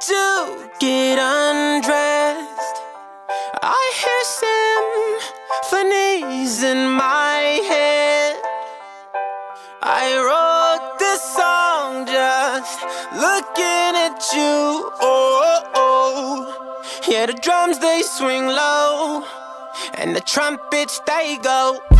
to get undressed. I hear symphonies in my head. I wrote this song just looking at you. Oh, oh. Yeah, the drums they swing low and the trumpets they go.